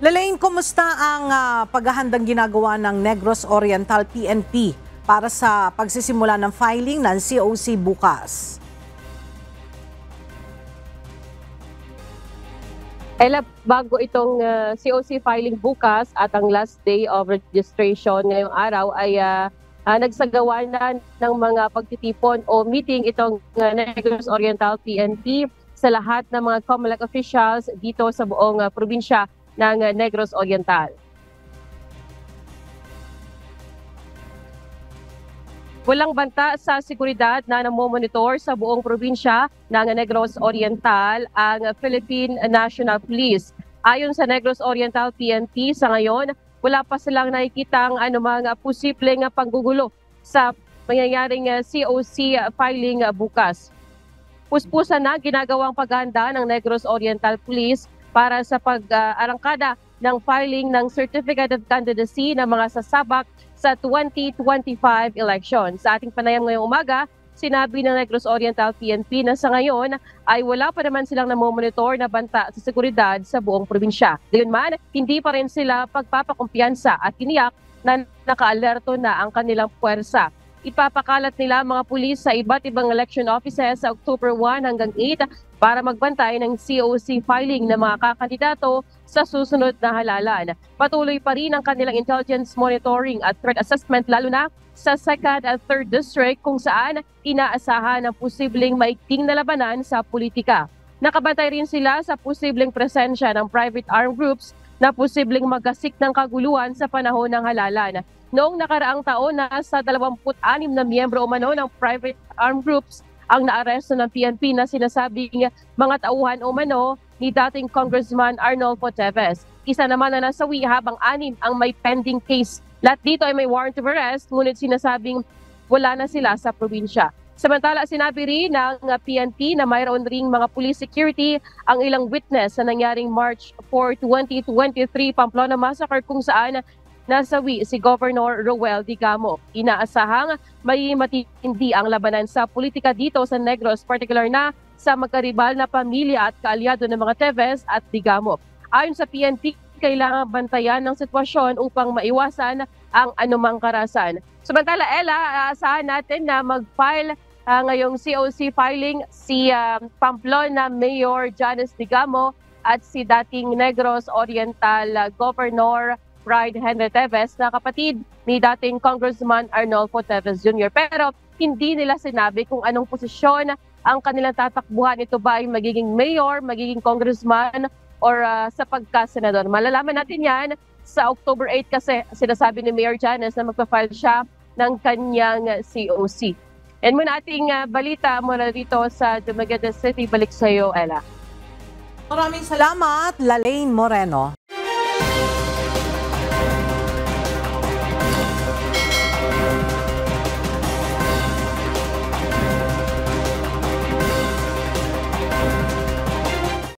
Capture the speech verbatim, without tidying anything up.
Lalaine, kumusta ang ah, paghahandang ginagawa ng Negros Oriental P N P para sa pagsisimula ng filing ng C O C bukas? Ella, bago itong uh, C O C filing bukas at ang last day of registration ngayong araw ay uh, uh, nagsagawa na ng mga pagtitipon o meeting itong uh, Negros Oriental P N P sa lahat ng mga COMELEC officials dito sa buong uh, probinsya ng uh, Negros Oriental. Walang banta sa seguridad na namomonitor sa buong probinsya ng Negros Oriental ang Philippine National Police. Ayon sa Negros Oriental P N P, sa ngayon, wala pa silang nakikitang anumang posibleng panggugulo sa mangyayaring C O C filing bukas. Puspusan na ginagawang paghahanda ng Negros Oriental Police para sa pag-arangkada ng filing ng Certificate of Candidacy ng mga sasabak sa twenty twenty-five election. Sa ating panayam ngayong umaga, sinabi ng Negros Oriental P N P na sa ngayon ay wala pa naman silang namomonitor na banta sa seguridad sa buong probinsya. Gayunman, hindi pa rin sila pagpapakumpiyansa at tiniyak na nakaalerto na ang kanilang puwersa. Ipapakalat nila mga pulis sa iba't ibang election offices sa October one hanggang eight para magbantay ng C O C filing ng mga kakandidato sa susunod na halalan. Patuloy pa rin ang kanilang intelligence monitoring at threat assessment lalo na sa second at third District kung saan inaasahan ang posibleng maigting na labanan sa politika. Nakabantay rin sila sa posibleng presensya ng private armed groups na posibleng magasik ng kaguluhan sa panahon ng halalan. Noong nakaraang taon, nasa dalawampu't anim na miyembro umano ng private armed groups ang naaresto ng P N P na sinasabing mga tauhan umano ni dating Congressman Arnolfo Teves. Isa naman na nasawi habang anim ang may pending case. Lahat dito ay may warrant of arrest, ngunit sinasabing wala na sila sa probinsya. Samantala, sinabi rin ng P N P na mayroon ring mga police security ang ilang witness sa nangyaring March four, twenty twenty-three Pamplona Massacre kung saan nasawi si Governor Roel Digamo. Inaasahang may matindi ang labanan sa politika dito sa Negros, particular na sa magkaribal na pamilya at kaalyado ng mga Teves at Digamo. Ayon sa P N P, kailangan bantayan ng sitwasyon upang maiwasan ang anumang karahasan. Samantala, Ella, aasahan natin na mag-file uh, ngayong C O C filing si uh, Pamplona Mayor Janice Digamo at si dating Negros Oriental uh, Governor Bride Henry Teves na kapatid ni dating Congressman Arnolfo Teves Junior Pero hindi nila sinabi kung anong posisyon ang kanilang tatakbuhan. Ito ba ay magiging mayor, magiging congressman, or uh, sa pagka-senador. Malalaman natin yan sa October eight kasi sinasabi ni Mayor Janice na magpa-file siya ng kanyang C O C. And muna ating uh, balita mula dito sa Dumaguete City. Balik sa iyo, Ella. Maraming salamat, Lalaine Moreno.